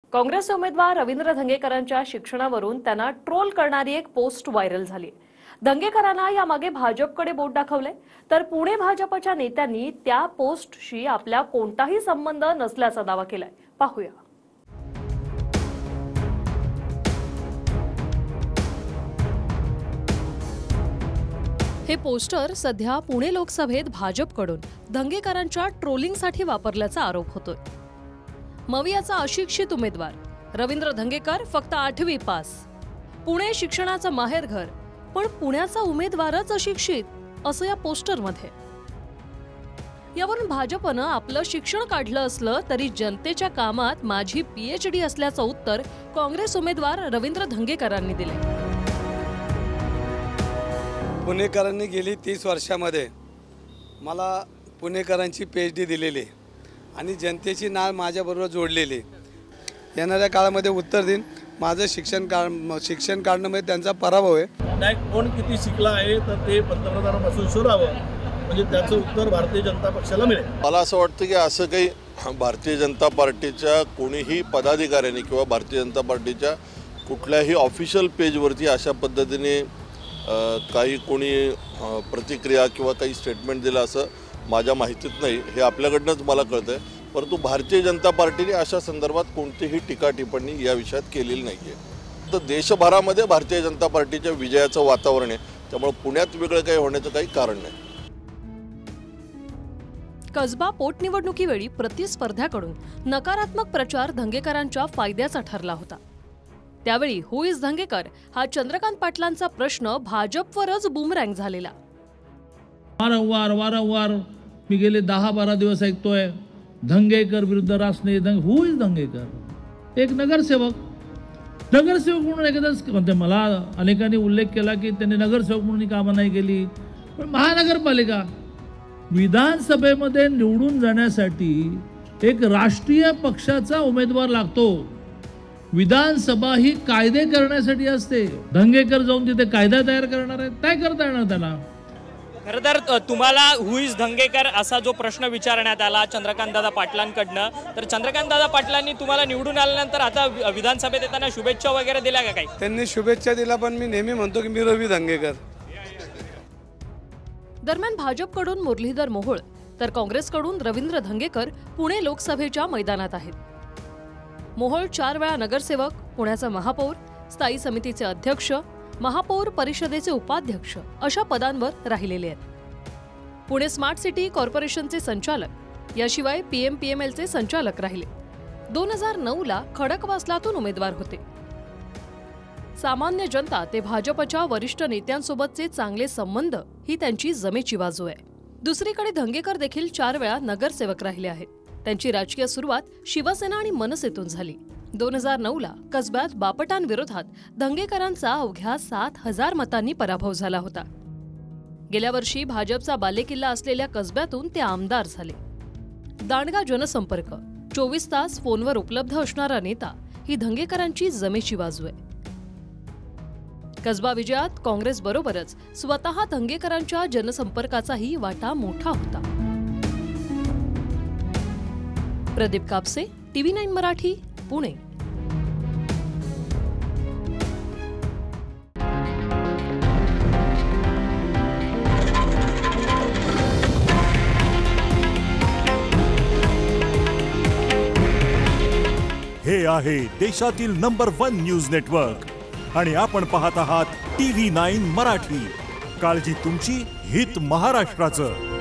काँग्रेस उमेदवार रवींद्र धंगेकरांच्या शिक्षणावरून त्यांना ट्रोल करणारी एक पोस्ट व्हायरल झाली। धंगेकरांना यामागे भाजपकडे बोट दाखवले, तर पुणे भाजपच्या नेत्यांनी त्या पोस्टशी आपला कोणताही संबंध नसल्याचा दावा केलाय। पाहूया। हे पोस्टर सध्या पुणे लोकसभेत भाजपकडून धंगेकरांच्या ट्रोलिंगसाठी वापरल्याचा आरोप होतोय। मवियाचा अशिक्षित उमेदवार रवींद्र धंगेकर फक्त 8वी पास, पुणे शिक्षणाचं माहेरघर, पण पुण्याचा उमेदवारच अशिक्षित असं या पोस्टरमध्ये। यावरून भाजपनं आपलं शिक्षण काढलं असलं तरी जनतेच्या कामात माझी PhD असल्याचं उत्तर काँग्रेस उमेदवार रवींद्र धंगेकरांनी दिले। पुणेकरांनी गेली 30 वर्षांमध्ये मला पुणेकरांची PhD दिलेली आणि जनतेची नाळ माझ्याबरोबर जोडलेली। येणाऱ्या काळामध्ये उत्तर देईन। माझं शिक्षण काढण्यामध्ये त्यांचा पराभव आहे। नाही, कोण किती शिकला आहे तर ते पंतप्रधानापासून शोधावं, म्हणजे त्याचं उत्तर भारतीय जनता पक्षाला मिळेल। मला असं वाटतं की असं काही भारतीय जनता पार्टीच्या कोणीही पदाधिकाऱ्यांनी किंवा भारतीय जनता पार्टीच्या कुठल्याही ऑफिशियल पेजवरती अशा पद्धतीने काही कोणी प्रतिक्रिया किंवा काही स्टेटमेंट दिलं असं माझ्या माहितीत नाही। हे आपल्याकडनंच मला कळतंय, परंतु भारतीय जनता पार्टीने अशा संदर्भात कोणतीही टीका टिप्पणी या विषयात केलेली नाही आहे। तर देशभरामध्ये भारतीय जनता पार्टीच्या विजयाचं वातावरण आहे, त्यामुळे पुण्यात वेगळं काही होण्याचं काही कारण नाही। कसबा पोटनिवडणुकीवेळी प्रतिस्पर्ध्याकडून नकारात्मक प्रचार धंगेकरांच्या फायद्याचा ठरला होता। त्यावेळी हु इज धंगेकर हा चंद्रकांत पाटलांचा प्रश्न भाजपवरच बूमरँग झालेला। वारंवार मी गेले 10-12 दिवस ऐकतोय धंगेकर विरुद्ध रासने। हु इज धंगेकर? एक नगरसेवक म्हणून एकदाच म्हणते। मला अनेकांनी उल्लेख केला की त्यांनी नगरसेवक म्हणून कामं नाही केली, पण महानगरपालिका विधानसभेमध्ये निवडून जाण्यासाठी एक राष्ट्रीय पक्षाचा उमेदवार लागतो। विधानसभा ही कायदे करण्यासाठी असते। धंगेकर जाऊन तिथे कायदा तयार करणार आहेत? काय करता येणार त्याला? खरं तर तुम्हाला हु इज धंगेकर असा जो प्रश्न विचारण्यात आला चंद्रकांतदादा पाटलांकडनं, तर चंद्रकांतदादा पाटलांनी तुम्हाला निवडून आल्यानंतर आता विधानसभेत येताना शुभेच्छा वगैरे दिल्या का? काही त्यांनी शुभेच्छा दिल्या, पण मी नेहमी म्हणतो की मी रवी धंगेकर। दरम्यान भाजपकडून मुरलीधर मोहोळ तर काँग्रेसकडून रवींद्र धंगेकर पुणे लोकसभेच्या मैदानात आहेत। मोहोळ 4 वेळा नगरसेवक, पुण्याचा महापौर, स्थायी समितीचे अध्यक्ष, महापौर परिषदेचे उपाध्यक्ष अशा पदांवर राहिलेले आहेत। पुणे स्मार्ट सिटी कॉर्पोरेशनचे संचालक, याशिवाय PMPMLचे संचालक राहिले। 2009ला खडकवासलातून उमेदवार होते। सामान्य जनता ते भाजपच्या वरिष्ठ नेत्यांसोबतचे चांगले संबंध ही त्यांची जमेची बाजू आहे। दुसरीकडे धंगेकर देखील 4 वेळा नगरसेवक राहिले आहेत। त्यांची राजकीय सुरुवात शिवसेना आणि मनसेतून झाली। 2009ला कसब्यात बापटांविरोधात धंगेकरांचा अवघ्या 7,000 मतांनी पराभव झाला होता। गेल्या वर्षी भाजपचा बालेकिल्ला असलेल्या कसब्यातून ते आमदार झाले। दांडगा जनसंपर्क, 24 तास फोनवर उपलब्ध असणारा नेता ही धंगेकरांची जमेची बाजू आहे। कसबा विजयात काँग्रेस बरोबरच स्वतः धंगेकरांच्या जनसंपर्काचाही वाटा मोठा होता। प्रदीप कापसे, TV9 मराठी, पुणे। हे आहे देशातील नंबर 1 न्यूज नेटवर्क आणि आपण पाहत आहात TV9 मराठी। काळजी तुमची, हित महाराष्ट्राचं।